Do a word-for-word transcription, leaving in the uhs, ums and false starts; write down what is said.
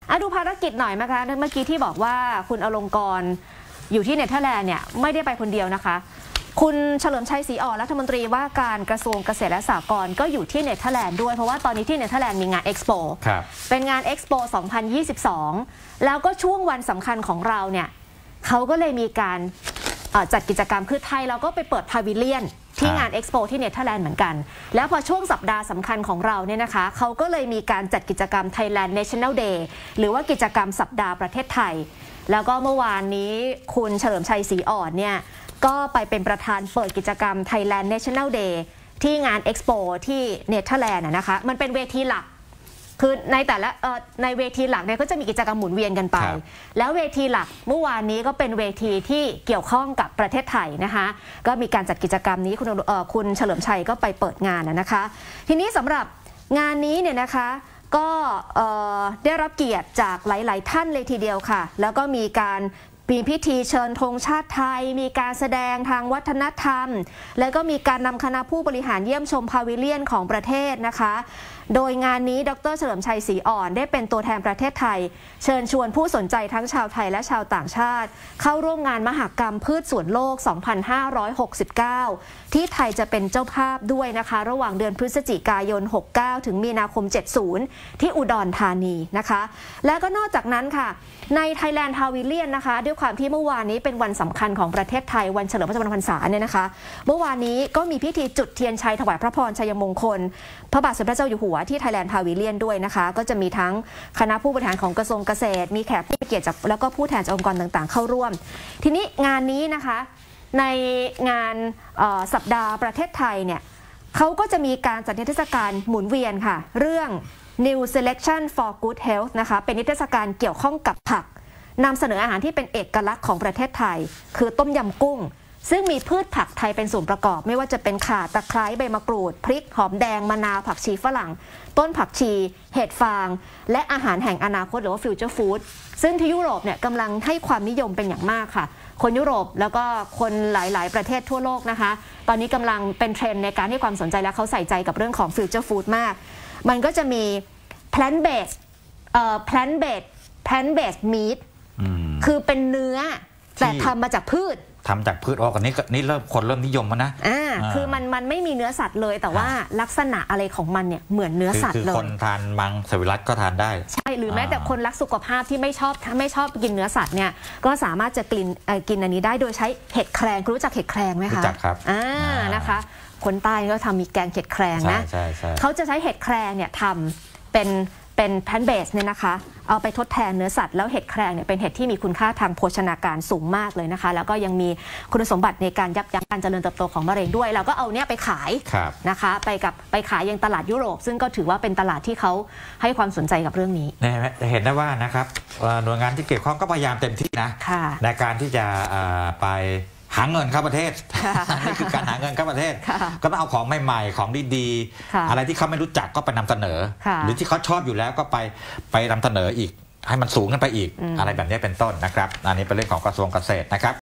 อะดูภารกิจหน่อยนะคะเมื่อกี้ที่บอกว่าคุณอลงกรณ์อยู่ที่เนเธอร์แลนด์เนี่ยไม่ได้ไปคนเดียวนะคะคุณเฉลิมชัยศรีอ่อนรัฐมนตรีว่าการกระทรวงเกษตรและสหกรณ์ก็อยู่ที่เนเธอร์แลนด์ด้วยเพราะว่าตอนนี้ที่เนเธอร์แลนด์มีงานเอ็กซ์โปเป็นงานเอ็กซ์โปสองพันยี่สิบสองแล้วก็ช่วงวันสำคัญของเราเนี่ยเขาก็เลยมีการจัดกิจกรรมคือไทยเราก็ไปเปิดพาวิเลียนที่งานเอ็กซ์โปที่เนเธอร์แลนด์เหมือนกันแล้วพอช่วงสัปดาห์สำคัญของเราเนี่ยนะคะเขาก็เลยมีการจัดกิจกรรม Thailand National Day หรือว่ากิจกรรมสัปดาห์ประเทศไทยแล้วก็เมื่อวานนี้คุณเฉลิมชัยศรีอ่อนเนี่ยก็ไปเป็นประธานเปิดกิจกรรม Thailand National Day ที่งานเอ็กซ์โปที่เนเธอร์แลนด์นะคะมันเป็นเวทีหลักคือในแต่ละในเวทีหลักเนี่ยก็จะมีกิจกรรมหมุนเวียนกันไปแล้วเวทีหลักเมื่อวานนี้ก็เป็นเวทีที่เกี่ยวข้องกับประเทศไทยนะคะก็มีการจัดกิจกรรมนี้คุณคุณเฉลิมชัยก็ไปเปิดงานนะคะทีนี้สำหรับงานนี้เนี่ยนะคะก็ได้รับเกียรติจากหลายๆท่านเลยทีเดียวค่ะแล้วก็มีการมีพิธีเชิญธงชาติไทยมีการแสดงทางวัฒนธรรมแล้วก็มีการนำคณะผู้บริหารเยี่ยมชมพาวิเลียนของประเทศนะคะโดยงานนี้ดร.เฉลิมชัยศรีอ่อนได้เป็นตัวแทนประเทศไทยเชิญชวนผู้สนใจทั้งชาวไทยและชาวต่างชาติเข้าร่วมงานมหกรรมพืชสวนโลก สองพันห้าร้อยหกสิบเก้า ที่ไทยจะเป็นเจ้าภาพด้วยนะคะระหว่างเดือนพฤศจิกายน หกสิบเก้า ถึงมีนาคม เจ็ดสิบ ที่อุดรธานีนะคะและก็นอกจากนั้นค่ะใน Thailand Pavilion นะคะด้วยความที่เมื่อวานนี้เป็นวันสำคัญของประเทศไทยวันเฉลิมพระชนมพรรษาเนี่ยนะคะเมื่อวานนี้ก็มีพิธีจุดเทียนชัยถวายพระพรชัยมงคลพระบาทสมเด็จพระเจ้าอยู่หัวที่ Thailand Pavilion ด้วยนะคะก็จะมีทั้งคณะผู้บริหารของกระทรวงเกษตรมีแขกผู้มีเกียรติจากแล้วก็ผู้แทนจากองค์กรต่างๆเข้าร่วมทีนี้งานนี้นะคะในงานสัปดาห์ประเทศไทยเนี่ยเขาก็จะมีการจัดนิทรรศการหมุนเวียนค่ะเรื่อง New Selection for Good Health นะคะเป็นนิทรรศการเกี่ยวข้องกับผักนำเสนออาหารที่เป็นเอกลักษณ์ของประเทศไทยคือต้มยำกุ้งซึ่งมีพืชผักไทยเป็นส่วนประกอบไม่ว่าจะเป็นข่าตะไคร้ใบมะกรูดพริกหอมแดงมะนาวผักชีฝรั่งต้นผักชีเห็ดฟางและอาหารแห่งอนาคตหรือว่าฟิวเจอร์ฟู้ดซึ่งที่ยุโรปเนี่ยกำลังให้ความนิยมเป็นอย่างมากค่ะคนยุโรปแล้วก็คนหลายๆประเทศทั่วโลกนะคะตอนนี้กำลังเป็นเทรนด์ในการให้ความสนใจและเขาใส่ใจกับเรื่องของฟิวเจอร์ฟู้ดมากมันก็จะมี plant based เอ่อ plant based plant based meatคือเป็นเนื้อแต่ทำมาจากพืชทำจากพืชออกอันนี้นี่เริ่มคนเริ่มนิยมแล้วนะอ่าคือมันมันไม่มีเนื้อสัตว์เลยแต่ว่าลักษณะอะไรของมันเนี่ยเหมือนเนื้อสัตว์เลยคือคนทานมังสวิรัติก็ทานได้ใช่หรือแม้แต่คนรักสุขภาพที่ไม่ชอบไม่ชอบกินเนื้อสัตว์เนี่ยก็สามารถจะกินกินอันนี้ได้โดยใช้เห็ดแครงรู้จักเห็ดแครงไหมคะรู้จักครับอ่านะคะคนใต้ก็ทำมีแกงเห็ดแครงนะเขาจะใช้เห็ดแครงเนี่ยทำเป็นเป็นแพนเบสเนี่ยนะคะเอาไปทดแทนเนื้อสัตว์แล้วเห็ดแครงเนี่ยเป็นเห็ดที่มีคุณค่าทางโภชนาการสูงมากเลยนะคะแล้วก็ยังมีคุณสมบัติในการยับยั้งการเจริญเติบโตของมะเร็งด้วยเราก็เอาเนี่ยไปขายนะคะไปกับไปขายยังตลาดยุโรปซึ่งก็ถือว่าเป็นตลาดที่เขาให้ความสนใจกับเรื่องนี้เห็นได้ว่านะครับหน่วยงานที่เกี่ยวข้องก็พยายามเต็มที่นะในการที่จะไปหาเงินเข้าประเทศนี่คือการหาเงินเข้าประเทศก็ต้องเอาของใหม่ๆของดีๆอะไรที่เขาไม่รู้จักก็ไปนำเสนอหรือที่เขาชอบอยู่แล้วก็ไปไปนำเสนออีกให้มันสูงขึ้นไปอีกอะไรแบบนี้เป็นต้นนะครับอันนี้เป็นเรื่องของกระทรวงเกษตรนะครับ